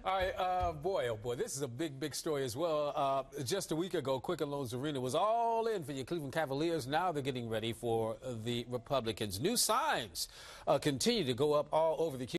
All right, boy, oh boy, this is a big story as well. Just a week ago, Quicken Loans Arena was all in for your Cleveland Cavaliers. Now they're getting ready for the Republicans. New signs continue to go up all over the